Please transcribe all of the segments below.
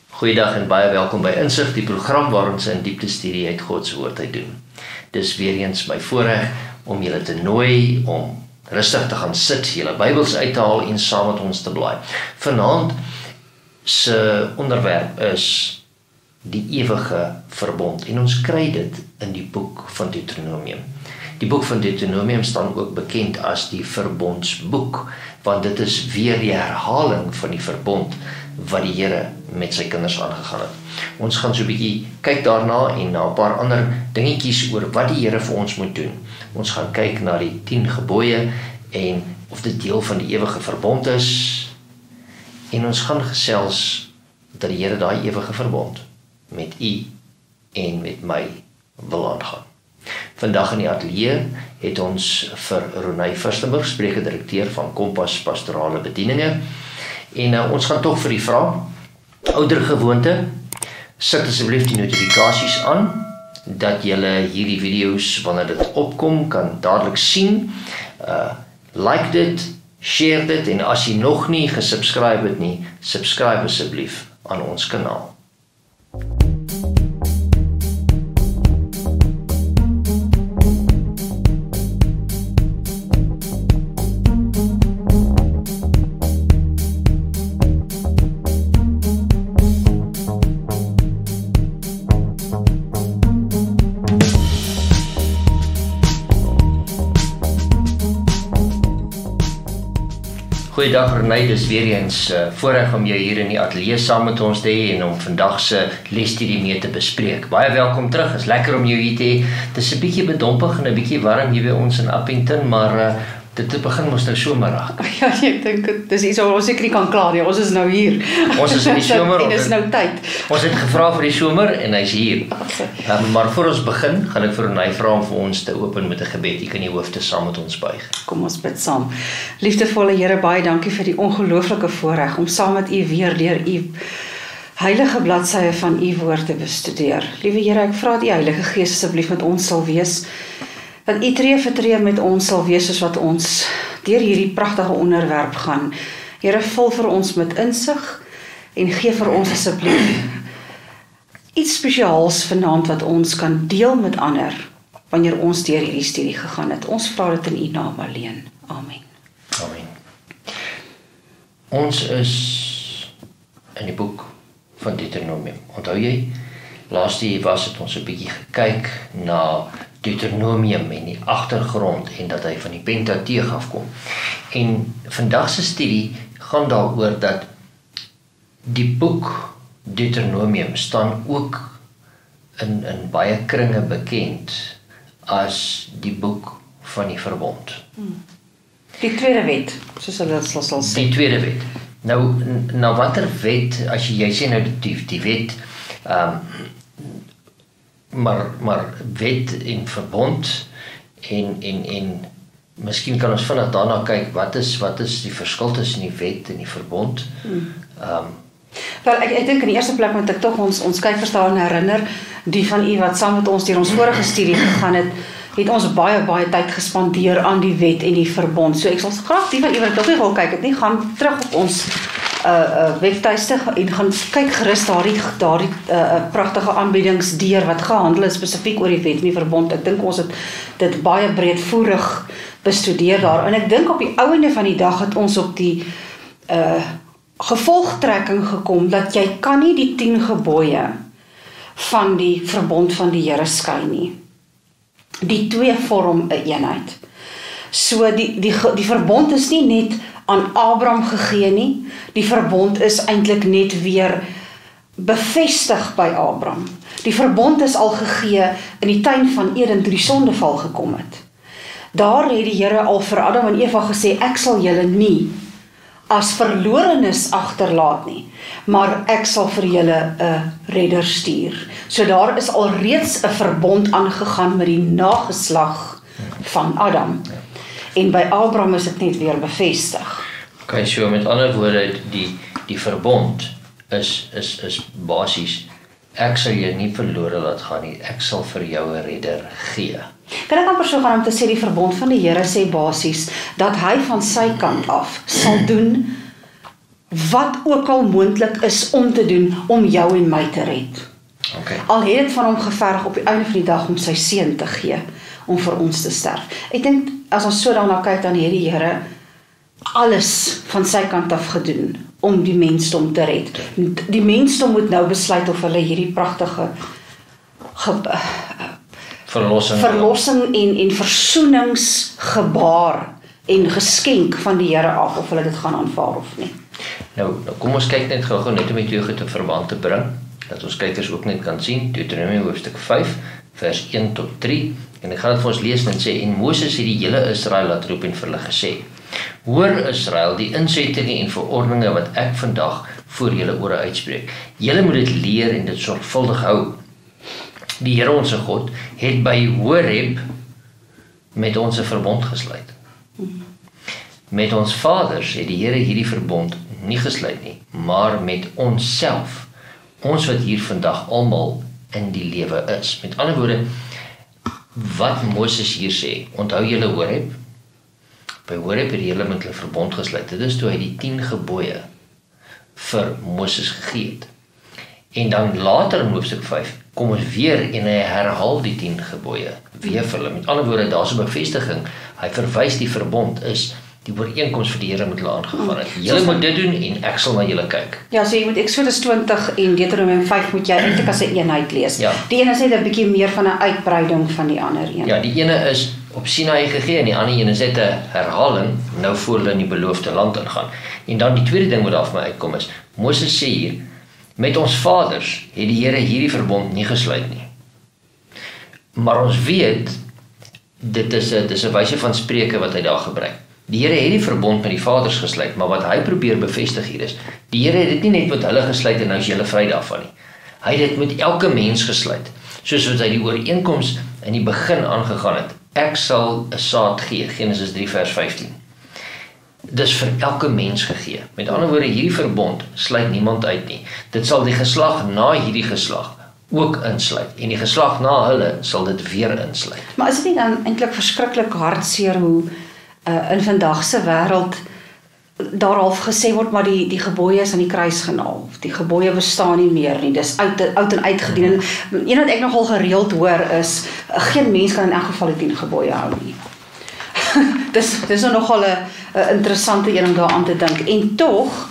Goeiedag en baie welkom by Insig, die program waar ons 'n diepte studie uit God se woord uit doen. Dis weer eens my voorreg om julle te nooi om rustig te gaan sit, julle Bybels uit te haal en saam met ons te blaai. Vanaand se onderwerp is die ewige verbond en ons kry dit in die boek van Deuteronomium. Die boek van Deuteronomium staan ook bekend as die verbondsboek, want dit is weer die herhaling van die verbond wat die Here met sy kinders aangegaan het. Ons gaan so 'n bietjie kyk daarna en na 'n paar ander dingetjies oor wat die Here vir ons moet doen. Ons gaan kyk na die 10 gebooie en of dit deel van die ewige verbond is. En ons gaan gesels dat die Here daai ewige verbond met u en met my wil aangaan. Vandag in die ateljee het ons vir Ronay Firstenburg, spreker-direkteur van Kompas Pastorale Bedieninge. En ons gaan tog vir die vraag, ouer gewoonte, sit asseblief die notifikasies aan, dat julle hierdie video's, wanneer dit opkom, kan dadelik sien. Like dit, share dit, en as jy nog nie gesubscribe het nie, subscribe asseblief aan ons kanaal. Goeiedag Ronay, dis weer eens voorreg om jou hier in die ateljee saam met ons te hê en om vandag se lesstudie mee te bespreek. Baie welkom terug, is lekker om jou hier te hê. Dis 'n bietjie bedompig en 'n bietjie warm hier by ons in Appington, maar dit begin mos nou somer raak. Ja, ek dink dis iets wat ons seker nie kan klaar nie. Ons is nou hier. Ons is in die somer. En dis nou tyd. Ons het gevra vir die somer en hy's hier. Maar voor ons begin, gaan ek vir Ronay vra om vir ons te open met 'n gebed. Jy kan die hoofde saam met ons buig. Kom ons bid saam. Liefdevolle Here, baie dankie vir die ongelooflike voorreg om saam met u weer deur u heilige bladsye van u woord te bestudeer. Liewe Here, ek vra dat u Heilige Gees asseblief met ons sal wees. Dat u tree vir tree met ons sal wees soos wat ons deur hierdie pragtige onderwerp gaan. Here, vul vir ons met insig en gee vir ons asseblief iets spesiaals vanaand wat ons kan deel met ander wanneer ons deur hierdie studie gegaan het. Ons vra dit in u naam alleen. Amen. Amen. Ons is in die boek van Deuteronomium. Onthou jy? Laaste was het ons 'n bietjie gekyk na Deuteronomium en die agtergrond en dat hy van die Pentateug afkom. En vandag se studie gaan daaroor dat die boek Deuteronomium staan ook in baie kringe bekend as die boek van die verbond. Die tweede wet, soos hulle sal sê. Die tweede wet. Nou watter wet, as jy sê nou die wet, maar wet en verbond en miskien kan ons vinnig daarna kyk wat is die verskil tussen die wet en die verbond. Wel, ek dink in die eerste plek moet ek tog ons kykers daaraan herinner, die van u wat saam met ons deur ons vorige studie gegaan het ons baie tyd gespandeer aan die wet en die verbond. So ek sal graag die van u wat nog nie wil kyk het nie, gaan terug op ons webtuiste en gaan kyk gerus daardie pragtige aanbiedings deur wat gehandel is spesifiek oor die wet en die verbond. Ek dink ons het dit baie breedvoerig bestudeer daar. En ek dink op die ou einde van die dag het ons op die gevolgtrekking gekom dat jy kan nie die 10 gebooie van die verbond van die Here skei nie. Die twee vorm 'n eenheid. So die verbond is nie net aan Abraham gegee nie. Die verbond is eintlik net weer bevestig by Abraham. Die verbond is al gegee in die tuin van Eden toe die sondeval gekom het. Daar het die Here al vir Adam en Eva gesê, ek sal julle nie as verlorenes agterlaat nie, maar ek sal vir julle 'n redder stuur. So daar is al reeds 'n verbond aangegaan met die nageslag van Adam. En by Abraham is dit net weer bevestig. Okay, so met ander woorde, die verbond is basies, ek sal jou nie verlore laat gaan nie, ek sal vir jou 'n redder gee. Kan ek amper so gaan om te sê, die verbond van die Here sê basies, dat hy van sy kant af sal doen wat ook al moontlik is om te doen om jou en my te red. Okay. Al het dit van hom geverg op die einde van die dag om sy seun te gee, om vir ons te sterf. Ek dink, as ons so daarna kyk, dan het die Here alles van sy kant af gedoen om die mensdom te red. Die mensdom moet nou besluit of hulle hierdie pragtige verlossing en versoeningsgebaar en geskenk van die Here af, of hulle dit gaan aanvaar of nie. Nou kom ons kyk net gou net om die twee goed in verband te bring, dat ons kykers ook net kan sien, Deuteronomium hoofstuk 5, vers 1 tot 3, en ek gaan dit vir ons lees en sê, en Moses het die hele Israel laat roep en vir hulle gesê, hoor Israel, die insettinge en verordeninge wat ek vandag voor julle ore uitspreek. Julle moet dit leer en dit sorgvuldig hou. Die Here ons God het by Horeb met ons 'n verbond gesluit. Met ons vaders het die Here hierdie verbond nie gesluit nie, maar met onsself, ons wat hier vandag almal in die lewe is. Met ander woorde, wat Moses hier sê, onthou julle Horeb? By Horeb het die Here met hulle verbond gesluit. Dit is toe hy die 10 gebooie vir Moses gegee het. En dan later in hoofstuk 5 kom ons weer en hy herhaal die 10 gebooie weer vir hulle. Met ander woorde, daar is 'n bevestiging. Hy verwys die verbond is die ooreenkoms vir die Here met hulle aangegaan het. Julle moet dit doen en ek sal na julle kyk. Ja, so jy moet Exodus 20 en Deuteronomium 5 moet jy eintlik as 'n eenheid lees. Ja. Die ene is net 'n bietjie meer van 'n uitbreiding van die ander een. Ja, die ene is op Sinai gegee en die ander een is net 'n herhaling nou voor hulle in die beloofde land ingaan. En dan die tweede ding wat daar vir my uitkom is, Moses sê hier, met ons vaders het die Here hierdie verbond nie gesluit nie. Maar ons weet, dit is 'n wyse van spreuke wat hy daar gebruik. Die Here het die verbond met die vaders gesluit, maar wat hy probeer bevestig hier is, die Here het dit nie net met hulle gesluit en nou is julle vry daarvan nie. Hy het dit met elke mens gesluit, soos wat hy die ooreenkoms in die begin aangegaan het. Ek sal 'n saad gee, Genesis 3 vers 15. Dis vir elke mens gegee. Met ander woorde, hierdie verbond sluit niemand uit nie. Dit sal die geslag na hierdie geslag ook insluit. En die geslag na hulle sal dit weer insluit. Maar is dit nie dan eintlik verskriklik hartseer hoe in vandag se wêreld daar half gesê word, maar die gebooie is aan die kruis genaal. Die gebooie bestaan nie meer nie. Dis oud en uitgedien. Een wat ek nogal gereeld hoor is, geen mens kan in elk geval die 10 gebooie hou nie. Dis nogal 'n interessante een om daaraan te dink. En tog,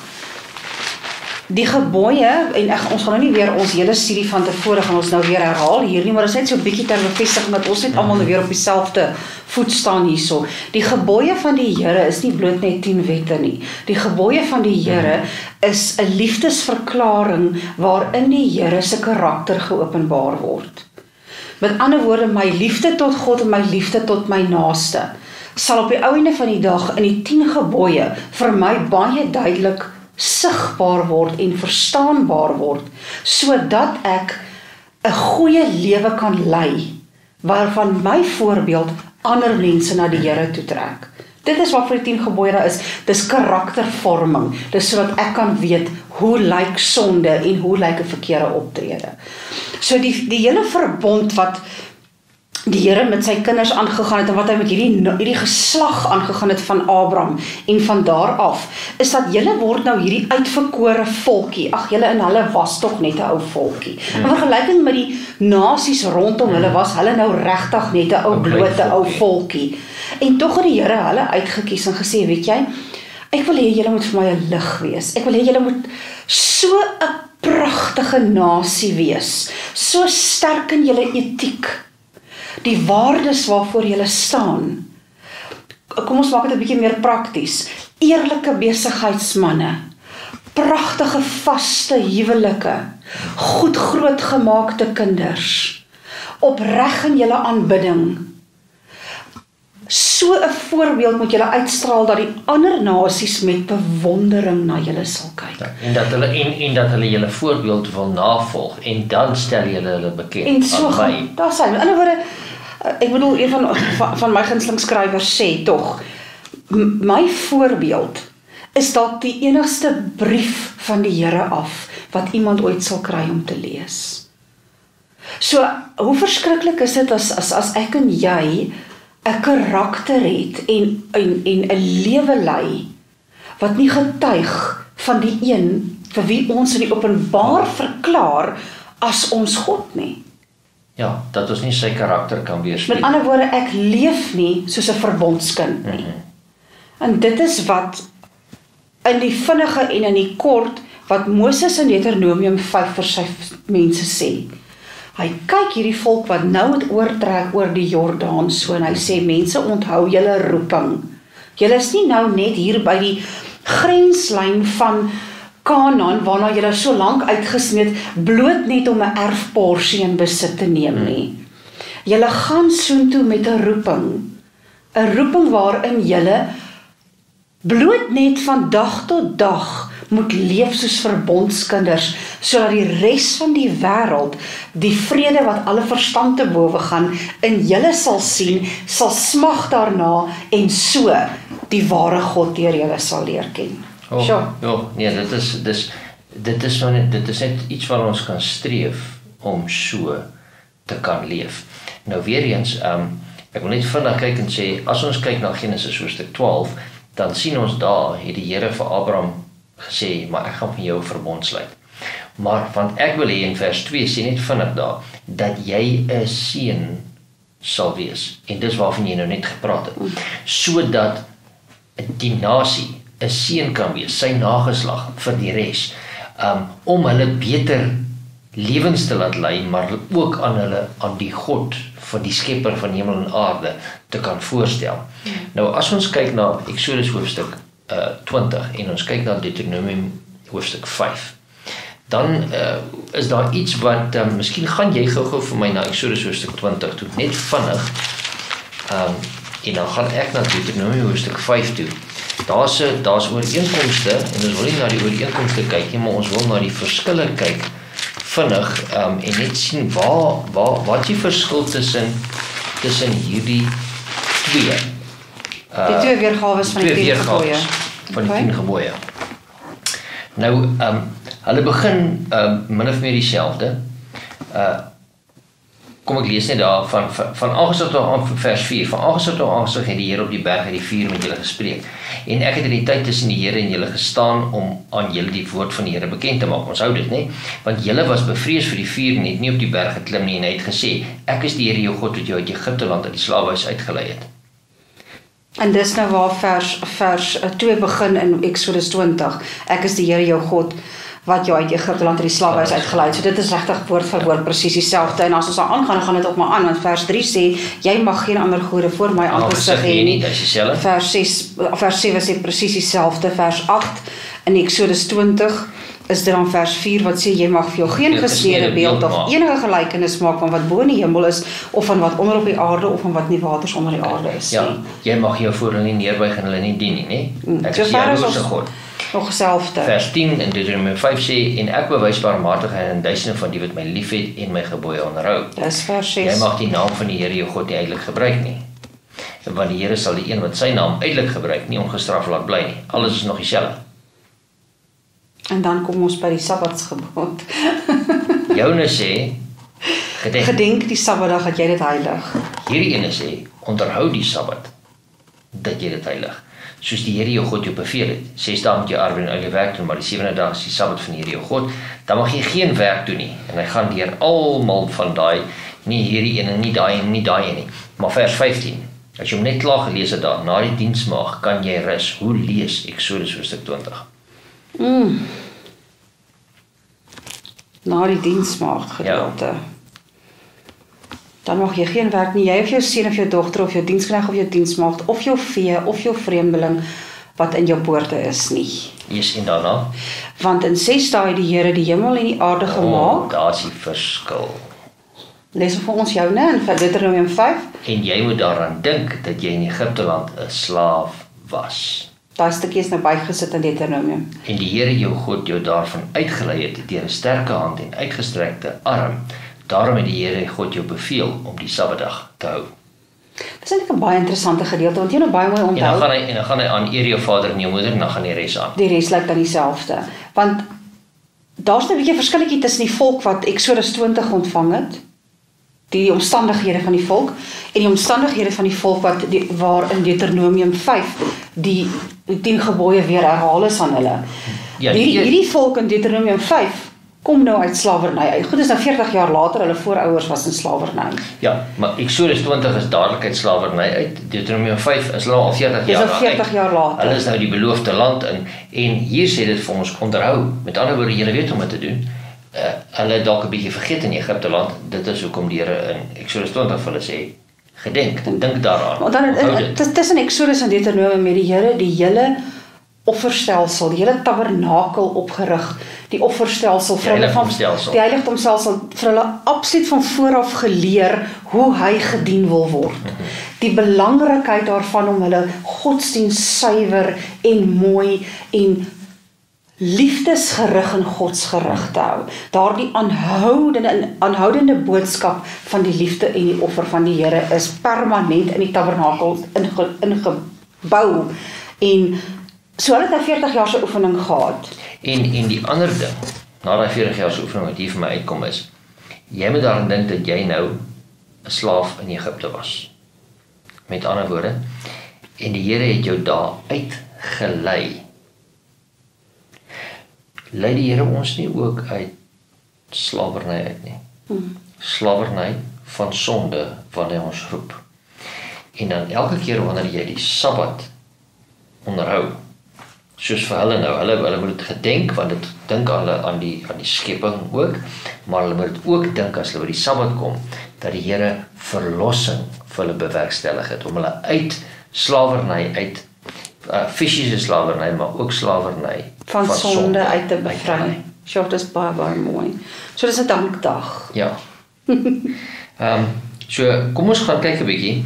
die gebooie, en ons gaan nou nie weer ons hele studie van tevore gaan ons nou weer herhaal hier nie, maar dit is net so 'n bietjie ter bevestiging dat ons net almal nou weer op dieselfde voet staan hierso. Die gebooie van die Here is nie bloot net 10 wette nie. Die gebooie van die Here is 'n liefdesverklaring waarin die Here se karakter geopenbaar word. Met ander woorde, my liefde tot God en my liefde tot my naaste sal op die ou einde van die dag in die 10 gebooie vir my baie duidelik sigbaar word en verstaanbaar word, sodat ek 'n goeie lewe kan lei, waarvan my voorbeeld ander mense na die Here toe trek. Dit is wat vir die 10 gebooie daar is. Dis karaktervorming. Dis sodat ek kan weet hoe lyk sonde en hoe lyk 'n verkeerde optrede. So die hele verbond wat die Here met sy kinders aangegaan het en wat hy met hierdie geslag aangegaan het van Abraham en van daar af, is dat julle word nou hierdie uitverkore volkie. Ag, julle en hulle was tog net 'n ou volkie. In vergelyking met die nasies rondom hulle was hulle nou regtig net 'n ou blote ou volkie. En tog het die Here hulle uitgekies en gesê, weet jy, ek wil hê julle moet vir my 'n lig wees. Ek wil hê julle moet so 'n pragtige nasie wees. So sterk in julle etiek. Die waardes waarvoor julle staan. Kom ons maak dit 'n bietjie meer prakties. Eerlike besigheidsmanne, pragtige vaste huwelike, goed grootgemaakte kinders, opreg in julle aanbidding. So 'n voorbeeld moet julle uitstraal dat die ander nasies met bewondering na julle sal kyk. Ja, en dat hulle julle voorbeeld wil navolg en dan stel julle hulle bekend. En so gaan, daar sê, in ander woorde, ek bedoel, een van my gunsteling skrywers sê tog, my voorbeeld is dalk die enigste brief van die Here af wat iemand ooit sal kry om te lees. So, hoe verskriklik is dit as ek en jy 'n karakter het en 'n lewe lei wat nie getuig van die een vir wie ons in die openbaar verklaar as ons God nie. Ja, dat ons nie sy karakter kan weerspieël. Met ander woorde, ek leef nie soos 'n verbondskind nie. En dit is wat in die vinnige en in die kort wat Moses in Deuteronomium 5 vir sy mense sê. Hy kyk hierdie volk wat nou het oortrek oor die Jordaan so en hy sê mense onthou julle roeping. Julle is nie nou net hier by die grenslyn van Kanaan waarna julle so lank uitgesmeed bloot net om 'n erfporsie in besit te neem nie. Julle gaan soontoe met 'n roeping waarin julle bloot net van dag tot dag moet leef soos verbondskinders, sodat die res van die wêreld die vrede wat alle verstand te bowe gaan in julle sal sien, sal smag daarna en so die ware God deur julle sal leer ken. Nee, dit is net iets wat ons kan streef om so te kan leef. Nou weer eens, ek wil net vinnig kyk en sê, as ons kyk na Genesis hoofstuk 12, dan sien ons daar, het die Here vir Abraham gesê, maar ek gaan van jou 'n verbond sluit. Maar, want ek wil hê in vers 2, sê net vinnig daar, dat jy 'n seun sal wees. En dis waarvan jy nou net gepraat het. Sodat die nasie 'n seun kan wees, sy nageslag vir die res, om hulle beter lewens te laat lei, maar ook aan die God van die skepper van hemel en aarde te kan voorstel. Nou as ons kyk na Exodus hoofstuk 20 en ons kyk na Deuteronomium hoofstuk 5, dan is daar iets wat, miskien gaan jy gou vir my na Exodus hoofstuk 20 toe, net vinnig, en dan gaan ek na Deuteronomium hoofstuk 5 toe. Daar's ooreenkomste, en ons wil nie na die ooreenkomste kyk nie, maar ons wil na die verskille kyk, vinnig, en net sien wat die verskil tussen hierdie twee. Die twee weergawe van die 10 gebooie. Van die 10 gebooie. Nou, hulle begin min of meer dieselfde. Kom ek lees net daar, van aangesig tot aan vers 4, van aangesig tot aangesig het die Here op die berg uit die vuur met julle gespreek. En ek het in die tyd tussen die Here en julle gestaan om aan julle die woord van die Here bekend te maak. Ons hou dit, nee? Want julle was bevrees vir die vuur en het nie op die berg geklim nie, en hy het gesê, ek is die Here jou God wat jou uit Egipte land uit die slawehuis uitgelei het. En dis nou waar vers 2 begin in Exodus 20. Ek is die Here jou God wat jou uit Egipte land uit die slawehuis uitgelei het. So dit is regtig woord vir woord presies dieselfde. En as ons daar aangaan, dan gaan dit ook maar aan, want vers 3 sê, jy mag geen ander gode voor my aangesig hê nie. Vers 7 sê presies dieselfde. Vers 8 in Exodus 20 is dit dan vers 4 wat sê, jy mag vir jou geen gesnede beeld of enige gelykenis maak van wat bo in die hemel is, of van wat onder op die aarde, of van wat in die waters onder die aarde is. Ja, jy mag jou voor hulle nie neerbuig en hulle nie dien nie, nee? Ek is jaloerse God. Nog geselfde. Vers 10 in Deuteronomium 5 sê, en ek bewys barmhartigheid aan duisende van die wat my liefhet en my gebooie onderhou. Dis vers 6. Jy mag die naam van die Here jou God nie uitelik gebruik nie. Want die Here sal die een wat sy naam uitelik gebruik, nie ongestraf laat bly nie. Alles is nog dieselfde. En dan kom ons by die Sabbatsgebod. Joune sê, gedenk die Sabbatdag dat jy dit heilig. Hierdie ene sê, onderhou die Sabbat, dat jy dit heilig. Soos die Here jou God jou beveel het. 6 dae moet jy arbeid en al jou werk doen, maar die 7de dag is die Sabbat van die Here jou God. Dan mag jy geen werk doen nie. En hy gaan deur almal van daai, nie hierdie ene, nie daai en nie daai nie. Maar vers 15, as jy hom net klaar gelees het daar, na die diensmaag kan jy rus. Hoe lees Exodus hoofstuk 20? Na die diensmaag gedeelte. Ja. Dan mag jy geen werk nie, jy of jou seun of jou dogter of jou diensknegt of jou diensmaagd of jou vee of jou vreemdeling wat in jou poorte is nie. Yes, en daarna? Want in 6 dae het die Here die hemel en die aarde gemaak. Daar is die verskil. Lees vir ons joune in Deuteronomium 5. En jy moet daaraan dink dat jy in Egipte land 'n slaaf was. Daai stukkie is nou bygesit in Deuteronomium. En die Here jou God jou daarvan uitgelei het deur 'n sterke hand en uitgestrekte arm. Daarom het die Here God jou beveel om die Sabbatdag te hou. Dis eintlik 'n baie interessante gedeelte, want jy nou baie mooi onthou. En dan gaan hy aan eer jou vader en jou moeder en dan gaan die res aan. Die res lyk dan dieselfde. Want daar's 'n bietjie verskilletjie tussen die volk wat Exodus 20 ontvang het die omstandighede van die volk en die omstandighede van die volk waar in Deuteronomium 5 die 10 gebooie weer herhaal is aan hulle. Ja, hierdie volk in Deuteronomium 5 kom nou uit slawerny. Goed, is nou 40 jaar later, hulle voorouers was in slawerny. Ja, maar Exodus 20 is dadelik uit slawerny uit. Deuteronomium 5 is al 40 jaar uit. 40 jaar later. Hulle is nou die beloofde land in en hier sê dit vir ons onderhou. Met ander woorde, julle weet om dit te doen. Hulle het dalk 'n bietjie vergeet in Egipte land. Dit is hoekom die Here in Exodus 20 vir hulle sê, gedenk, dink daaraan. Want dan tussen Exodus en Deuteronomium met die Here die hele offerstelsel, die hele tabernakel opgerig, die offerstelsel vir hulle die heiligdomstelsel vir hulle absoluut van vooraf geleer hoe hy gedien wil word. Die belangrikheid daarvan om hulle godsdienst suiwer en mooi en liefdesgerig en godsgerig te hou. Daardie aanhoudende boodskap van die liefde en die offer van die Here is permanent in die tabernakel ingebou en so hulle het 'n 40 jaar se oefening gehad. En die ander ding, na daai 40 jaar se oefening wat hier vir my uitkom is, jy moet daaraan dink dat jy nou 'n slaaf in Egipte was. Met ander woorde, en die Here het jou daar uitgelei. Lei die Here ons nie ook uit slawerny uit nie. Slawerny van sonde wanneer ons roep. En dan elke keer wanneer jy die Sabbat onderhou, soos vir hulle nou, hulle moet dit gedenk, want dit dink aan die skepping ook, maar hulle moet dit ook dink as hulle by die Sabbat kom, dat die Here verlossing vir hulle bewerkstellig het, om hulle uit slawerny, uit fisiese slawerny, maar ook slawerny van sonde uit te bevry. So dit is baie mooi. So dis 'n dankdag. Ja. So kom ons gaan kyk 'n bietjie.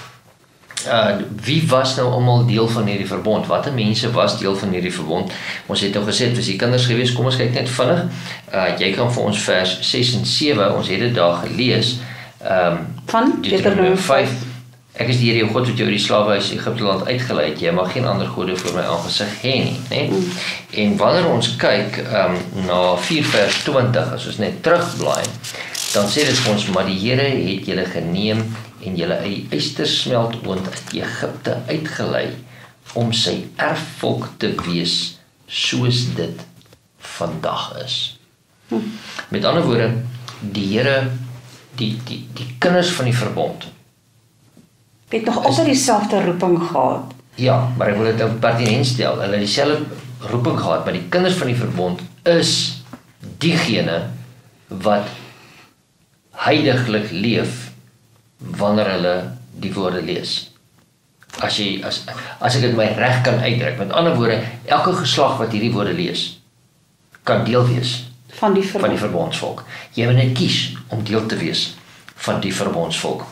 Wie was nou almal deel van hierdie verbond? Watter mense was deel van hierdie verbond? Ons het nou gesê dit was die kinders gewees. Kom ons kyk net vinnig. Jy kan vir ons vers 6 en 7, ons het dit daar gelees. Van Deuteronomium 5. Ek is die Here jou God wat jou uit die slawehuis Egipte land uitgelei het. Jy mag geen ander gode voor my aangesig hê nie, né? En wanneer ons kyk na 4 vers 20, as ons net terugblaai, dan sê dit vir ons, maar die Here het julle geneem en julle uit die ystersmeltoond uit Egipte uitgelei om sy erfvolk te wees soos dit vandag is. Met ander woorde, die Here, die kinders van die verbond het nog altyd dieselfde roeping gehad. Ja, maar ek wil dit nou pertinent stel. Hulle het dieselfde roeping gehad, maar die kinders van die verbond is diegene wat heiliglik leef wanneer hulle die woorde lees. As ek dit my reg kan uitdruk. Met ander woorde, elke geslag wat hierdie woorde lees, kan deel wees van die verbondsvolk. Jy moet net kies om deel te wees van die verbondsvolk.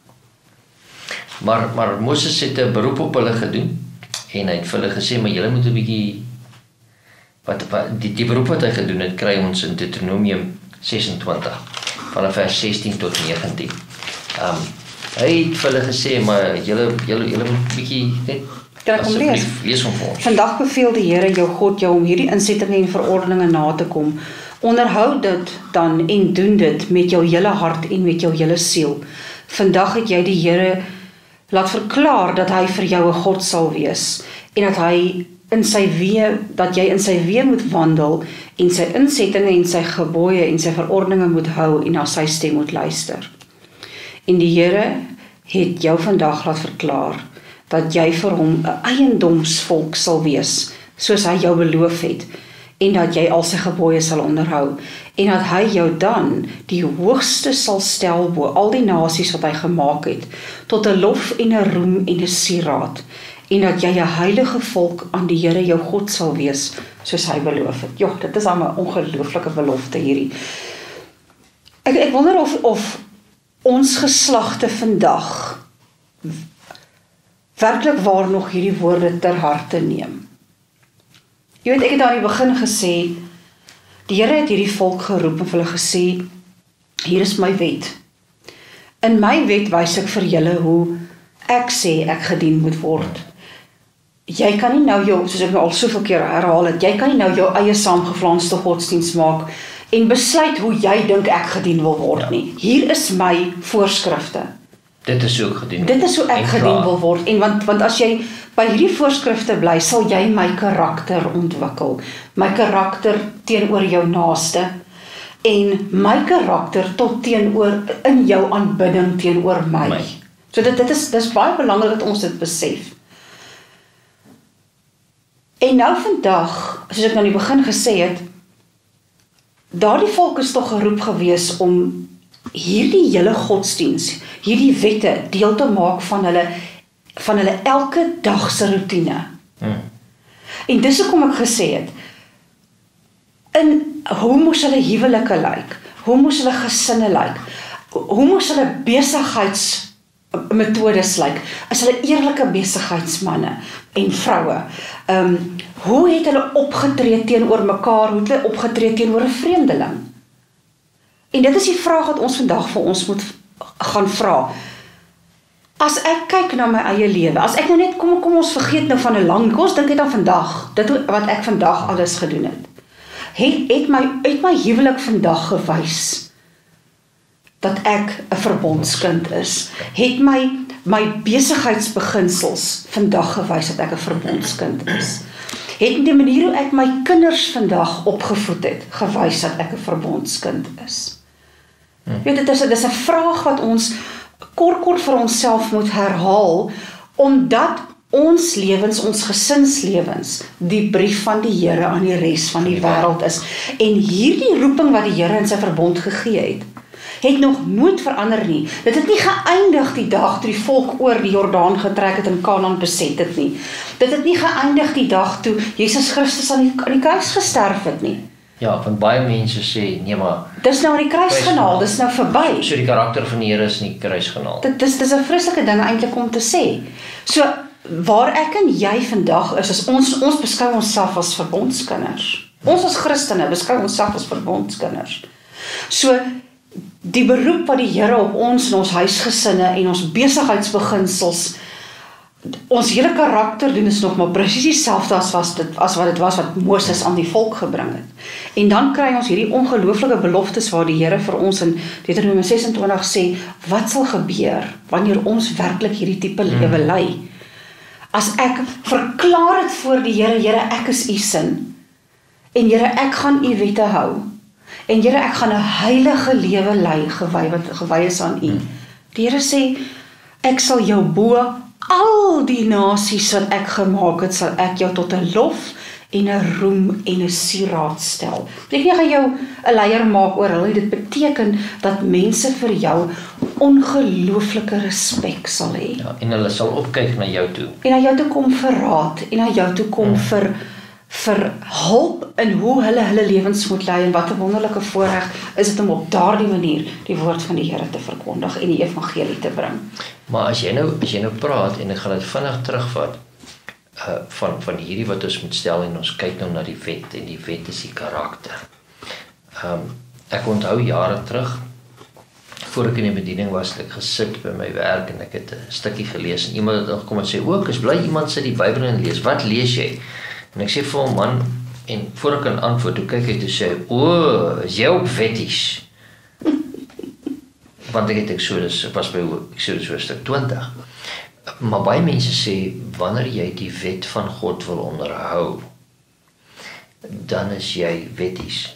Maar Moses het 'n beroep op hulle gedoen en hy het vir hulle gesê, maar julle moet 'n bietjie die beroep wat hy gedoen het, kry ons in Deuteronomium 26 vanaf vers 16 tot 19. Hy het vir hulle gesê, maar julle moet 'n bietjie net lees hom vir ons. Vandag beveel die Here jou God jou om hierdie insettinge en verordeninge na te kom. Onderhou dit dan en doen dit met jou hele hart en met jou hele siel. Vandag het jy die Here laat verklaar dat hy vir jou 'n God sal wees en dat jy in sy weë moet wandel en sy insettinge en sy gebooie en sy verordeninge moet hou en na sy stem moet luister. En die Here het jou vandag laat verklaar dat jy vir hom 'n eiendomsvolk sal wees, soos hy jou beloof het, en dat jy al sy gebooie sal onderhou, en dat hy jou dan die hoogste sal stel bo al die nasies wat hy gemaak het, tot 'n lof en 'n roem en 'n sieraad, en dat jy 'n heilige volk aan die Here jou God sal wees, soos hy beloof het. Joh, dit is dan 'n ongelooflike belofte hierdie. Ek wonder of ons geslagte vandag werklik waar nog hierdie woorde ter harte neem. Jy weet, ek het aan die begin gesê, die Here het hierdie volk geroep en vir hulle gesê, hier is my wet. In my wet wys ek vir julle hoe ek sê ek gedien moet word. Jy kan nie nou soos ek nou al soveel keer herhaal het, jy kan nie nou jou eie saamgevlaanste godsdienst maak en besluit hoe jy dink ek gedien wil word nie. Hier is my voorskrifte. Dit is hoe ek gedien Dit is hoe ek gedien wil word. En want as jy by hierdie voorskrifte bly, sal jy my karakter ontwikkel. My karakter teenoor jou naaste en my karakter tot teenoor in jou aanbidding teenoor my. So dis baie belangrik dat ons dit besef. En nou vandag, soos ek nou in die begin gesê het, daardie volk is tog geroep gewees om hierdie hele godsdiens, hierdie wette deel te maak van hulle elke dag se roetine. En dis hoekom ek gesê het, hoe moes hulle huwelike lyk? Hoe moes hulle gesinne lyk? Hoe moes hulle besigheidsmetodes lyk? Is hulle eerlike besigheidsmanne en vroue? Hoe het hulle opgetree teenoor mekaar? Hoe het hulle opgetree teenoor 'n vreemdeling? En dit is die vraag wat ons vandag vir ons moet gaan vra. As ek kyk na my eie lewe, as ek nou net, kom ons vergeet nou van 'n lang, ons dink net aan vandag, dit wat ek vandag alles gedoen het. Het my huwelik vandag gewys dat ek 'n verbondskind is. Het my besigheidsbeginsels vandag gewys dat ek 'n verbondskind is. Het die manier hoe ek my kinders vandag opgevoed het gewys dat ek 'n verbondskind is. Weet, dit is 'n vraag wat ons kort vir onsself moet herhaal, omdat ons lewens, ons gesinslewens, die brief van die Here aan die res van die wêreld is. En hierdie roeping wat die Here in sy verbond gegee het nog nooit verander nie. Dit het nie geëindig die dag toe die volk oor die Jordaan getrek het en Kanaan beset het nie. Dit het nie geëindig die dag toe Jesus Christus aan die kruis gesterf het nie. Ja, want baie mense sê, nee maar, dis nou aan die kruis genaal, dis nou verby. So die karakter van die Here is nie kruis genaal. Dis 'n vreeslike ding eintlik om te sê. So, waar ek en jy vandag is ons beskou onsself as verbondskinders. Ons as Christene beskou onsself as verbondskinders. So, die beroep wat die Here op ons en ons huisgesinne en ons besigheidsbeginsels, ons hele karakter doen is nog maar presies dieselfde as wat dit was wat Moses aan die volk gebring het. En dan kry ons hierdie ongelooflike beloftes waar die Here vir ons in Deuteronomium 26 sê, wat sal gebeur wanneer ons werklik hierdie tipe lewe lei? As ek verklaar het voor die Here, Here, ek is u sin, en Here, ek gaan u wette hou, en Here, ek gaan 'n heilige lewe lei, gewy is aan u. Die Here sê, ek sal jou bo al die nasies wat ek gemaak het, sal ek jou tot 'n lof en 'n roem en 'n sieraad stel. Ek gaan jou 'n leier maak oor hulle. Dit beteken dat mense vir jou ongelooflike respek sal hê. Ja, en hulle sal opkyk na jou toe. En na jou toe kom vir raad, en na jou toe kom vir hulp in hoe hulle lewens moet lei, en wat 'n wonderlike voorreg is dit om op daardie manier die woord van die Here te verkondig en die evangelie te bring. Maar as jy nou praat, en ek gaan dit vinnig terugvat, van hierdie wat ons moet stel, en ons kyk nou na die wet, en die wet is die karakter. Ek onthou jare terug, voor ek in die bediening was, het ek gesit by my werk, en ek het 'n stukkie gelees, en iemand het gekom en sê, ek is bly iemand sit die Bybel en lees, wat lees jy? En ek sê vir hom, man, en voor ek kan antwoord, toe kyk hy toe sê, is jy op wetties? Want ek het Exodus, ek was by Exodus hoofstuk 20. Maar baie mense sê, wanneer jy die wet van God wil onderhou, dan is jy wetties.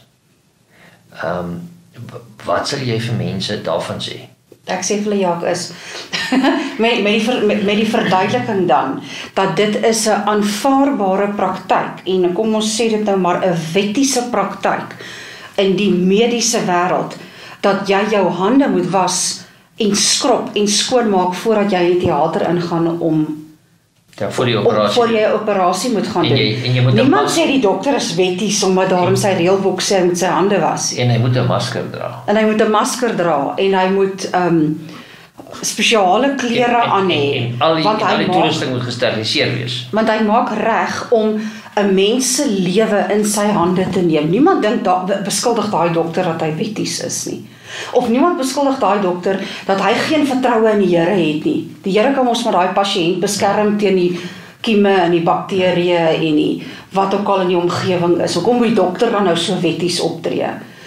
Wat sal jy vir mense daarvan sê? Ek sê vir hulle, ja, ek is met die verduideliking dan, dat dit is 'n aanvaarbare praktyk, en kom ons sê dit nou maar 'n wettiese praktyk in die mediese wêreld, dat jy jou hande moet was en skrob en skoonmaak voordat jy in die teater ingaan voor die operasie. Voor jy 'n operasie moet gaan doen. En jy moet niemand sê die dokter is wetties omdat daarom sy reëlboek sê hy moet sy hande was. En hy moet 'n masker dra. En hy moet 'n masker dra en hy moet spesiale klere aan hê. En al die toerusting moet gesteriliseer wees. Want hy maak reg om 'n mens se lewe in sy hande te neem. Niemand dink beskuldig daai dokter dat hy wetties is nie. Of niemand beskuldig daai dokter dat hy geen vertroue in die Here het nie. Die Here kan ons met daai pasiënt beskerm teen die kieme en die bakterieë en die wat ook al in die omgewing is. Hoekom moet die dokter dan nou so wetties optree?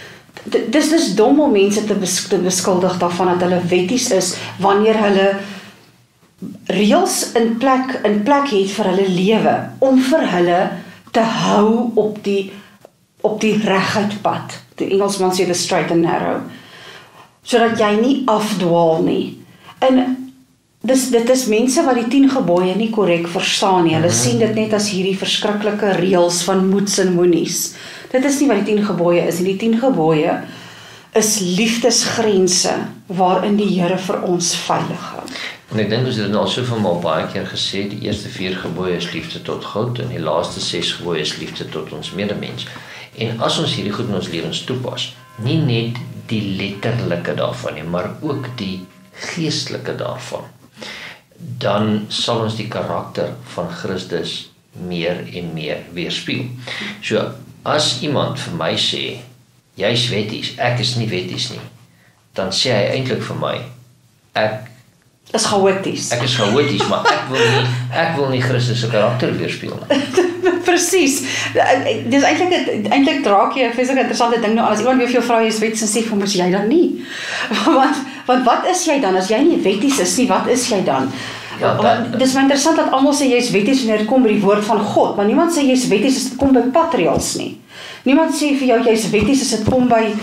dis dom om mense te beskuldig daarvan dat hulle wetties is, wanneer hulle reëls in plek het vir hulle lewe, om vir hulle te hou op die reguit pad. Die Engelsman sê the straight and narrow. Sodat jy nie afdwaal nie. En dit is mense wat die 10 gebooie nie korrek verstaan nie. Hulle sien dit net as hierdie verskriklike reëls van moets en moenies. Dit is nie wat die 10 gebooie is nie. Die 10 gebooie is liefdesgrense waarin die Here vir ons veilig hou. En ek dink ons het dit al soveel maal baie keer gesê, die eerste 4 gebooie is liefde tot God en die laaste 6 gebooie is liefde tot ons medemens. En as ons hierdie goed in ons lewens toepas, nie net die letterlike daarvan nie, maar ook die geestelike daarvan, dan sal ons die karakter van Christus meer en meer weerspieël. So, as iemand vir my sê, jy is wetties, ek is nie wetties nie, dan sê hy eintlik vir my, ek is chaoties. Ek is chaoties, maar ek wil nie Christus se karakter weerspieël nie. Presies. Dis eintlik raak jy 'n vreeslike interessante ding nou, as iemand weer vir jou vra jy is wetties en sê vir hom, is jy dan nie? Want wat is jy dan? As jy nie wetties is nie, wat is jy dan? Ja, dis maar interessant dat almal sê jy is wetties wanneer dit kom by die woord van God, maar niemand sê jy is wetties as dit kom by patreels nie. Niemand sê vir jou jy is wetties as dit kom by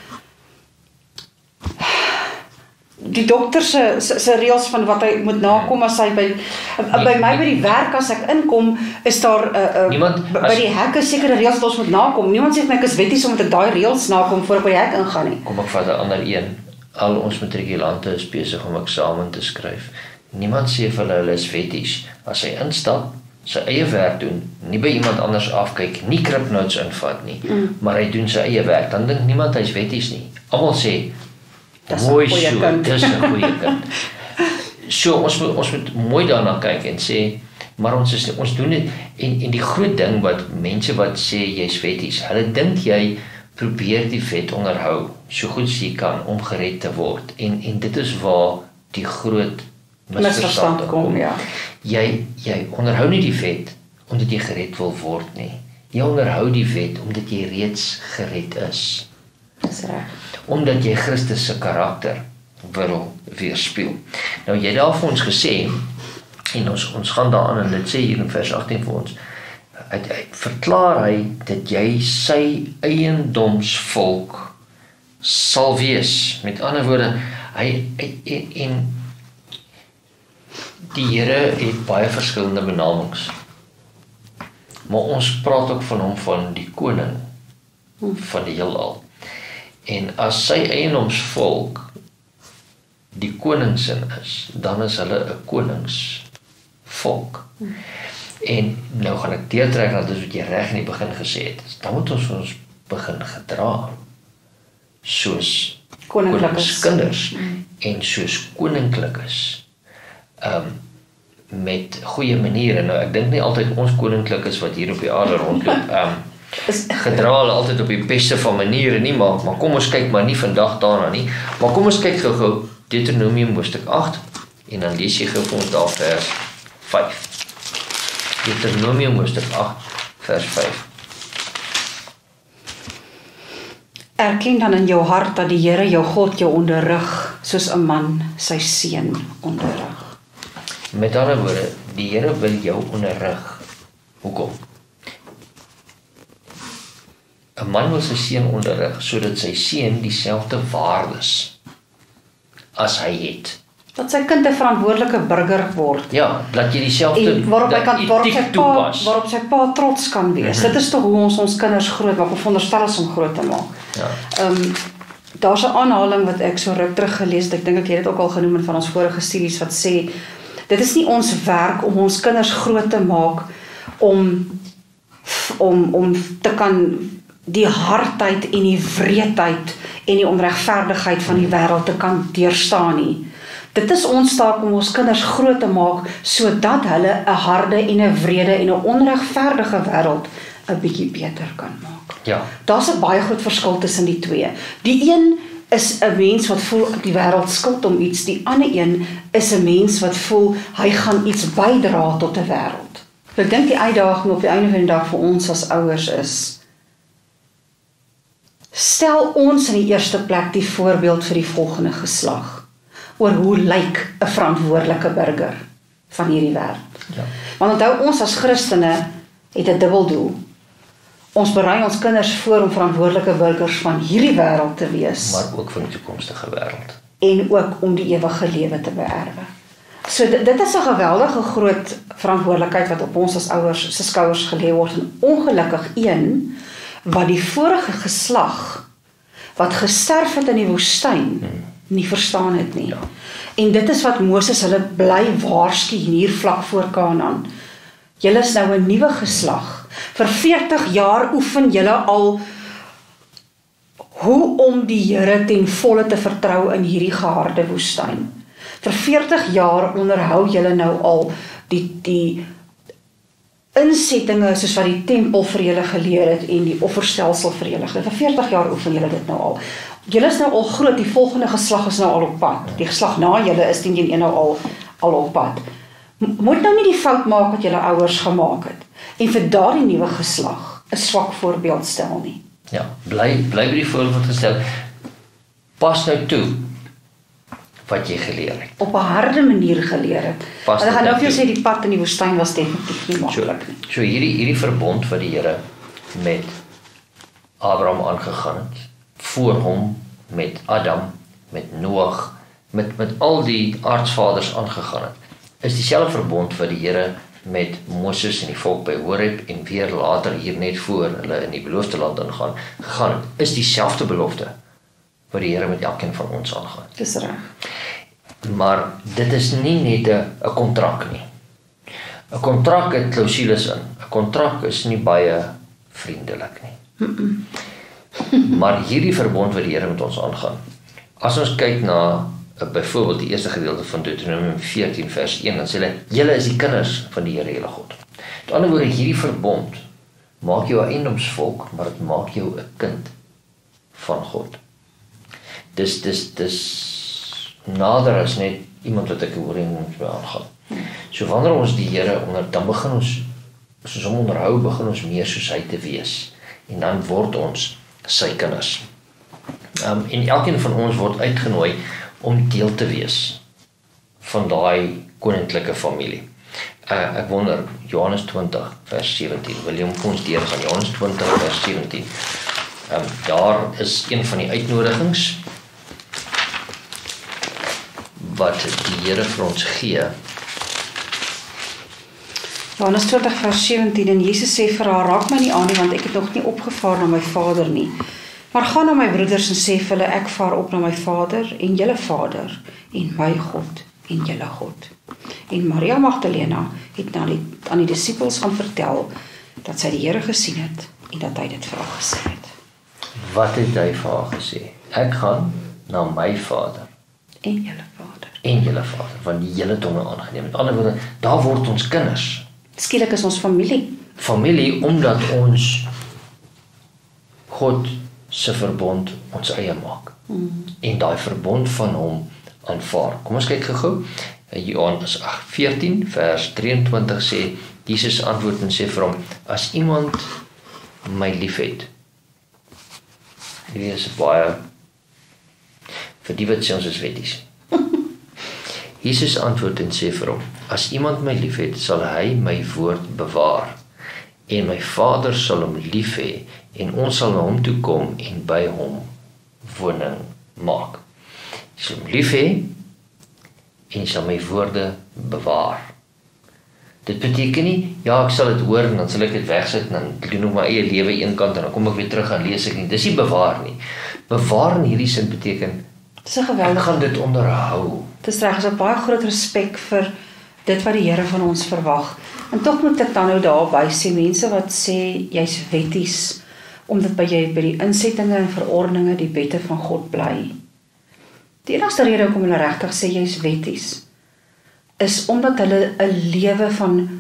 die dokter se reëls van wat hy moet nakom as hy by my by die werk as ek inkom, is daar by die hek is sekere reëls wat ons moet nakom. Niemand sê vir my ek is wetties omdat ek daai reëls nakom voor ek by die hek ingaan nie. Kom ek vat 'n ander een. Al ons matrikulante is besig om eksamen te skryf. Niemand sê vir hulle is wetties as hy instap, sy eie werk doen, nie by iemand anders afkyk, nie kripnotes invat nie, maar hy doen sy eie werk. Dan dink niemand hy's wetties nie. Almal sê mooi so, dis 'n goeie kind. So ons moet mooi daarna kyk en sê, maar ons doen dit en die groot ding wat mense wat sê jy's wetties, hulle dink jy probeer die wet onderhou so goed as jy kan om gered te word. En dit is waar die groot misverstand kom. Ja. Jy onderhou nie die wet omdat jy gered wil word nie. Jy onderhou die wet omdat jy reeds gered is. Dis reg. Omdat jy Christus se karakter wil weerspieël. Nou jy het daar vir ons gesê, en ons gaan daaraan en dit sê hier in vers 18 vir ons, verklaar hy dat jy sy eiendomsvolk sal wees. Met ander woorde, en die Here het baie verskillende benamings. Maar ons praat ook van hom van die koning van die heelal. En as sy eiendomsvolk die koningsin is, dan is hulle 'n koningsvolk. En nou gaan ek deurtrek dat dis wat jy reg in die begin gesê het. Dan moet ons begin gedra soos koningskinders en soos koninklikes. Met goeie maniere. Nou ek dink nie altyd ons koninklikes wat hier op die aarde rondloop gedra hulle altyd op die beste van maniere nie, maar kom ons kyk maar nie vandag daarna nie. Maar kom ons kyk gou Deuteronomium hoofstuk 8 en dan lees jy gou vir ons daar vers 5. Deuteronomium hoofstuk 8 vers 5. Erken dan in jou hart dat die Here jou God jou onderrig soos 'n man sy seun onderrig. Met ander woorde, die Here wil jou onderrig. Hoekom? 'n Man wil sy seun onderrig sodat sy seun dieselfde waardes as hy het. Dat sy kind 'n verantwoordelike burger word. Ja, dat jy dieselfde waarop sy pa trots kan wees. Dit is tog hoe ons kinders groot maak of veronderstel is om groot te maak. Ja. Daar's 'n aanhaling wat ek so ruk terug gelees het. Ek dink ek het dit ook al genoem in van ons vorige studies wat sê dit is nie ons werk om ons kinders groot te maak om te kan die hardheid en die wreedheid en die onregverdigheid van die wêreld te kan deurstaan nie. Dit is ons taak om ons kinders groot te maak sodat hulle 'n harde en 'n wrede en 'n onregverdige wêreld 'n bietjie beter kan maak. Ja. Daar's 'n baie groot verskil tussen die twee. Die een is 'n mens wat voel die wêreld skuld om iets, die ander een is 'n mens wat voel hy gaan iets bydra tot 'n wêreld. Ek dink die uitdaging op die einde van die dag vir ons as ouers is Stel ons in die eerste plek die voorbeeld vir die volgende geslag oor hoe lyk 'n verantwoordelike burger van hierdie wêreld. Ja. Want onthou, ons as Christene het 'n dubbeldoel. Ons berei ons kinders voor om verantwoordelike burgers van hierdie wêreld te wees. Maar ook van die toekomstige wêreld. En ook om die ewige lewe te beerwe. So dit is 'n geweldige groot verantwoordelikheid wat op ons as ouers se skouers gelê word, en ongelukkig een wat die vorige geslag wat gesterf het in die woestyn nie verstaan het nie. Ja. En dit is wat Moses hulle bly waarsku hier vlak voor Kanaan. Julle is nou 'n nuwe geslag. Vir 40 jaar oefen julle al hoe om die Here ten volle te vertrou in hierdie geharde woestyn. Vir 40 jaar onderhou julle nou al die insettinge soos wat die tempel vir julle geleer het en die offerstelsel vir julle geleer. Vir 40 jaar oefen julle dit nou al. Julle is nou al groot, die volgende geslag is nou al op pad. Die geslag na julle is teen een nou al op pad. Moet nou nie die fout maak wat julle ouers gemaak het. En vir daardie nuwe geslag 'n swak voorbeeld stel nie. Ja, bly by die voorbeeld gestel. Pas nou toe wat jy geleer het. Op 'n harde manier geleer het. Pas Hulle gaan dit nou vir jou toe. sê die pad in die woestyn was definitief nie maklik nie. So hierdie verbond wat die Here met Abraham aangegaan het, voor hom met Adam, met Noag, met al die aardsvaders aangegaan het, is dieselfde verbond wat die Here met Moses en die volk by Horeb en weer later hier net voor hulle in die beloofde land gegaan het, is dieselfde belofte wat die Here met elkeen van ons aangaan. Dis reg. Maar dit is nie net 'n kontrak nie. 'n Kontrak het klousules in. 'n Kontrak is nie baie vriendelik nie. Maar hierdie verbond wat die Here met ons aangaan. As ons kyk na byvoorbeeld die eerste gedeelte van Deuteronomium 14 vers 1, dan sê hulle, julle is die kinders van die Here julle God. Met ander woorde, hierdie verbond maak jou 'n eiendomsvolk, maar dit maak jou 'n kind van God. Dis nader as net iemand wat ek hoor en ons aangaan. So wanneer ons die Here dan begin ons, soos hom onderhou, begin ons meer soos hy te wees. En dan word ons sy kinders. En elkeen van ons word uitgenooi om deel te wees van daai koninklike familie. Ek wonder, Johannes 20 vers 17, wil jy hom vir ons deurgaan? Johannes 20 vers 17. Daar is een van die uitnodigings wat die Here vir ons gee. Johannes 20 vers 17, en Jesus sê vir haar, raak my nie aan nie, want ek het nog nie opgevaar na my Vader nie. Maar gaan na my broeders en sê vir hulle, ek vaar op na my Vader en julle Vader, en my God en julle God. En Maria Magdalena het aan die disippels gaan vertel, dat sy die Here gesien het, en dat hy dit vir haar gesê het. Wat het hy vir haar gesê? Ek gaan na my Vader. En julle Vader. En julle Vader, want die hele het hom aangeneem. Met ander woorde, daar word ons kinders. Skielik is ons familie. Familie, omdat ons God se verbond ons eie maak. En daai verbond van hom aanvaar. Kom ons kyk gou-gou. Johannes 14 vers 23 sê, Jesus antwoord en sê vir hom, as iemand my liefhet. Hierdie is baie, vir die wat sê ons is wetties. Jesus antwoord en sê vir hom, as iemand my liefhet, sal hy my woord bewaar, en my Vader sal hom lief hê, en ons sal na hom toe kom en by hom woning maak. Jy sal hom lief hê, en jy sal my woorde bewaar. Dit beteken nie, ja, ek sal dit hoor, en dan sal ek dit wegsit, en dan doen ek my eie lewe een kant, en dan kom ek weer terug en lees ek nie. Dis nie bewaar nie. Bewaar in hierdie sin beteken, Dis 'n geweldige. ek gaan dit onderhou. Dis reg, is 'n baie groot respek vir dit wat die Here van ons verwag. En tog moet ek dan nou daarby sê, mense wat sê jy's wetties, omdat by die insettinge en verordeninge die wette van God bly. Die enigste rede hoekom hulle regtig sê jy's wetties, is omdat hulle 'n lewe van,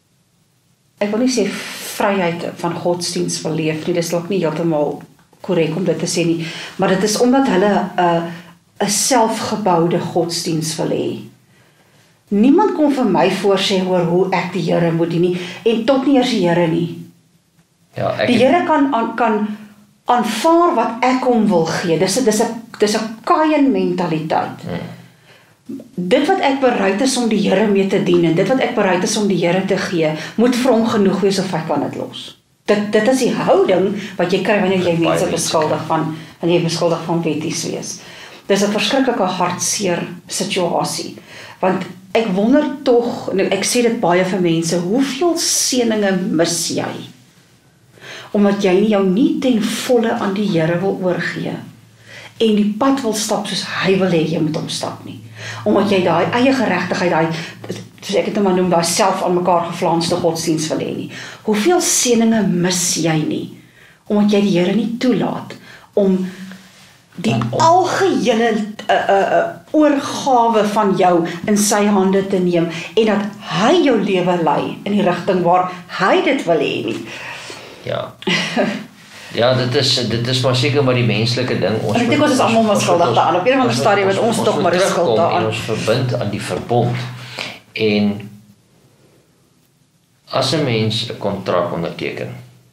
ek wil nie sê vryheid van godsdiens wil leef nie, dis dalk nie heeltemal korrek om dit te sê nie, maar dit is omdat hulle 'n selfgeboude godsdiens wil hê. Niemand kon vir my voorsê oor hoe ek die Here moet dien nie, en tot nie eers die Here nie. Ja, Die Here kan aanvaar wat ek hom wil gee. Dis 'n Kain mentaliteit. Dit wat ek bereid is om die Here mee te dien en dit wat ek bereid is om die Here te gee, moet vir hom genoeg wees of ek kan dit los. Dit is die houding wat jy kry wanneer jy mense beskuldig van wetties wees. Dis 'n verskriklike hartseer situasie. Want ek wonder tog, en ek sê dit baie vir mense, hoeveel seëninge mis jy? Omdat jy jou nie ten volle aan die Here wil oorgee en die pad wil stap soos hy wil hê jy moet hom stap nie. Omdat jy daai eie geregtigheid, soos ek het maar noem, daai self aan mekaar geflaanste godsdiens wil hê nie. Hoeveel seëninge mis jy nie? Omdat jy die Here nie toelaat om die algehele oorgawe van jou in sy hande te neem en dat hy jou lewe lei in die rigting waar hy dit wil hê nie. Ja. Ja, dit is maar seker maar die menslike ding. Ek dink ons is almal maar skuldig daaraan. Op 'n of ander stadium het ons tog maar die skuld daaraan. Ons verbind aan die verbond. En as 'n mens 'n kontrak onderteken,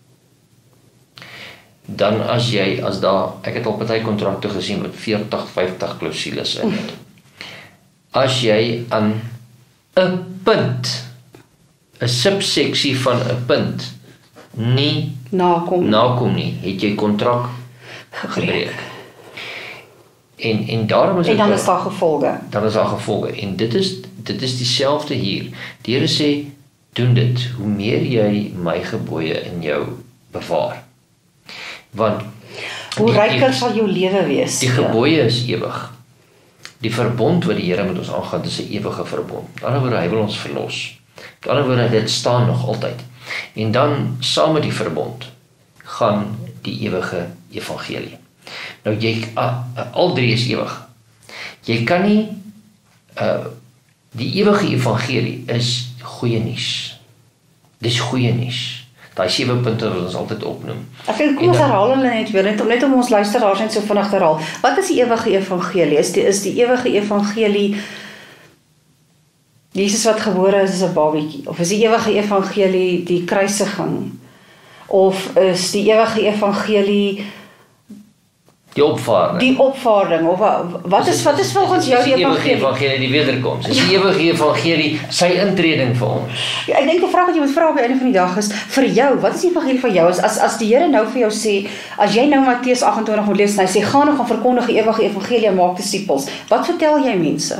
dan ek het al party kontrakte gesien met 40, 50 klousules in het. As jy aan 'n punt, 'n subseksie van 'n punt, nie nakom nie, het jy kontrak gebreek. En daarom is en dan is daar gevolge. Dan is daar gevolge. En dit is dieselfde hier. Die Here sê, doen dit, hoe meer jy my gebooie in jou bewaar. Want hoe ryker sal jou lewe wees. Die gebooie is ewig. Die verbond wat die Here met ons aangaan, is 'n ewige verbond. Met ander woorde, hy wil ons verlos. Met ander woorde, dit staan nog altyd. En dan saam met die verbond gaan die ewige evangelie. Nou al drie is ewig. Jy kan nie die ewige evangelie is goeie nuus. Dis goeie nuus. Daai 7 punte wat ons altyd opnoem. Ek dink kom ons herhaal hulle net weer net om ons luisteraars net so vinnig te herhaal. Wat is die ewige evangelie? Is die ewige evangelie Jesus wat gebore is as 'n babietjie? Of is die ewige evangelie die kruisiging? Of is die ewige evangelie die opvaarding? Die opvaarding, of wat is volgens jou die ewige evangelie die wederkoms? Is die ewige evangelie sy intreding vir ons? Ja, ek dink die vraag wat jy moet vra op die einde van die dag is, vir jou, wat is die evangelie vir jou? As die Here nou vir jou sê, as jy nou Matteus 28 moet lees, en hy sê, gaan en gaan verkondig die ewige evangelie en maak disippels, wat vertel jy mense?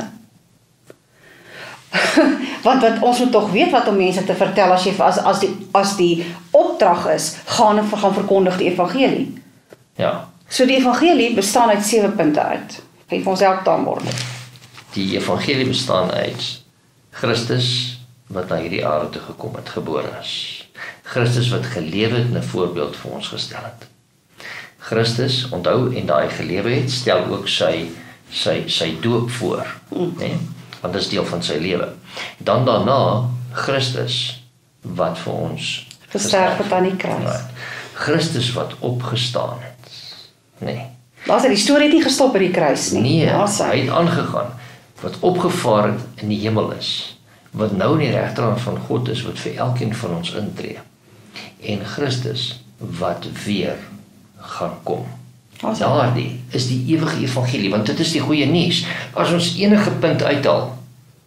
Want ons moet tog weet wat om mense te vertel as die opdrag is, gaan en gaan verkondig die evangelie. Ja. So die evangelie bestaan uit 7 punte uit. Ek vir ons elke word. Die evangelie bestaan uit Christus wat na hierdie aarde toe gekom het, gebore is. Christus wat gelewe het en 'n voorbeeld vir ons gestel het. Christus, onthou, en daai gelewe het, stel ook sy doop voor, né? Want dit is deel van sy lewe. Dan daarna Christus wat vir ons gesterf het aan die kruis. Christus wat opgestaan het. Nee. Die storie het nie gestop by die kruis nie. Nee, hy het aangegaan, wat opgevaar het in die hemel is, wat nou in die regterhand van God is, wat vir elkeen van ons intree. En Christus wat weer gaan kom. Daardie is die ewige evangelie, want dit is die goeie nuus. As ons enige punt uithaal,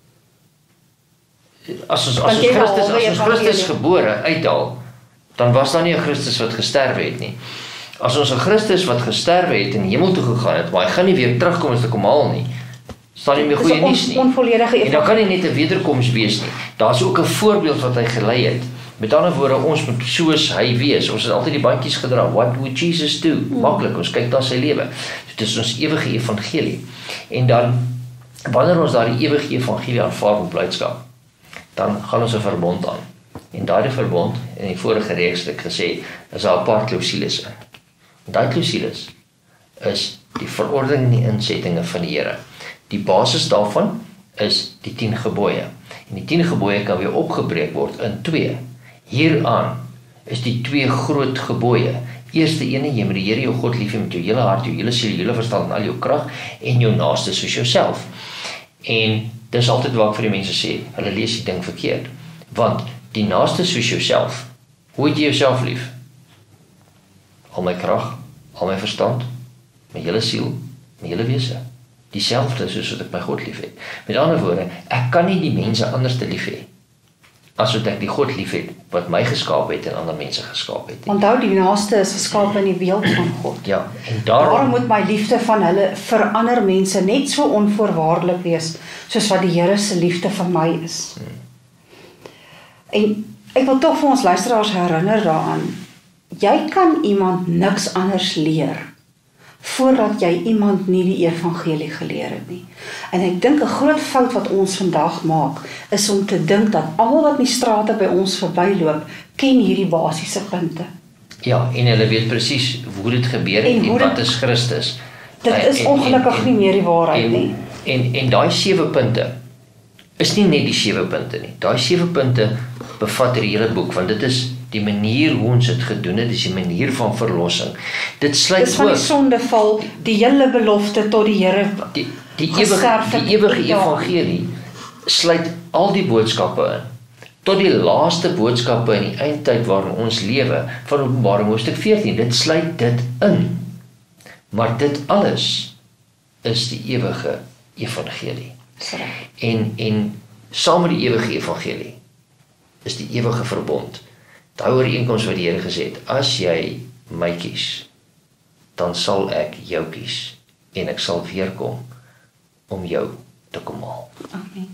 as ons Christus gebore uithaal, dan was daar nie 'n Christus wat gesterwe het nie. As ons 'n Christus wat gesterwe het en in die hemel toe gegaan het, maar hy gaan nie weer terugkom as te kom haal nie, staan nie meer goeie nuus nie. En dan kan nie net 'n wederkoms wees nie. Daar's ook 'n voorbeeld wat hy gelei het. Met ander woorde, ons moet soos hy wees. Ons het altyd die bandjies gedra. What would Jesus do? Maklik, ons kyk na sy lewe. Dit is ons ewige evangelie. En dan, wanneer ons daardie ewige evangelie aanvaar met blydskap, dan gaan ons 'n verbond aan. En daardie verbond, in die vorige reeks het ek gesê, is daar 'n paar klousules in. En daai klousules is die verordening en die insettinge van die Here. Die basis daarvan is die 10 gebooie. En die 10 gebooie kan weer opgebreek word in 2. Hieraan is die 2 groot gebooie. Eerste ene, jy moet die Here jou God lief hê met jou hele hart, jou hele siel, jou hele verstand en al jou krag, en jou naaste soos jouself. En dis altyd waar ek vir die mense sê, hulle lees die ding verkeerd. Want die naaste soos jouself, hoe het jy jouself lief? Al my krag, al my verstand, my hele siel, my hele wese. Dieselfde soos wat ek my God lief het. Met ander woorde, ek kan nie die mense anders te lief hê, as wat ek die God lief het, wat my geskaap het en ander mense geskaap het. Onthou, die naaste is geskaap in die beeld van God. Ja, en Daarom moet my liefde van hulle vir ander mense net so onvoorwaardelik wees, soos wat die Here se liefde vir my is. En ek wil tog vir ons luisteraars herinner daaraan, jy kan iemand niks anders leer, voordat jy iemand nie die evangelie geleer het nie. En ek dink 'n groot fout wat ons vandag maak, is om te dink dat almal wat in die strate by ons verbyloop, ken hierdie basiese punte. Ja, en hulle weet presies hoe dit gebeur het en wat is Christus. Dit is ongelukkig nie meer die waarheid nie. En daai 7 punte is nie net die 7 punte nie. Daai 7 punte bevat hierdie hele boek, want dit is die manier hoe ons dit gedoen het, dis die manier van verlossing. Dit sluit Dis van die sondeval, die hele belofte tot die Here die ewige evangelie sluit al die boodskappe in. Tot die laaste boodskappe in die eindtyd waarin ons lewe, van Openbaring hoofstuk 14, dit sluit dit in. Maar dit alles is die ewige evangelie. En saam met die ewige evangelie is die ewige verbond. Daai ooreenkoms wat die Here gesê het, as jy my kies, dan sal ek jou kies en ek sal weer kom om jou te kom haal. Amen.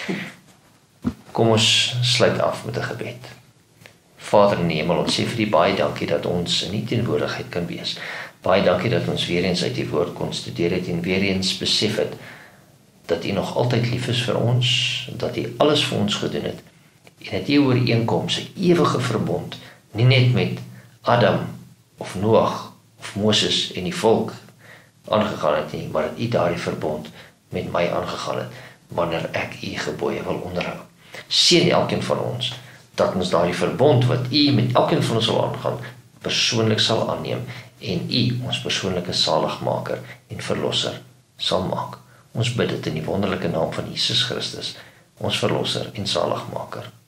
Kom ons sluit af met 'n gebed. Vader in die hemel, ons sê vir U baie dankie dat ons in U teenwoordigheid kan wees. Baie dankie dat ons weer eens uit U woord kon studeer het en weer eens besef het dat U nog altyd lief is vir ons, dat U alles vir ons gedoen het en dat U ooreenkoms, 'n ewige verbond, nie net met Adam of Noag of Moses en die volk aangegaan het nie, maar dat U daardie verbond met my aangegaan het wanneer ek U gebooie wil onderhou. Seën elkeen van ons dat ons daardie verbond wat U met elkeen van ons wil aangaan, persoonlik sal aanneem en U ons persoonlike saligmaker en verlosser sal maak. Ons bid dit in die wonderlike naam van Jesus Christus, ons verlosser en saligmaker.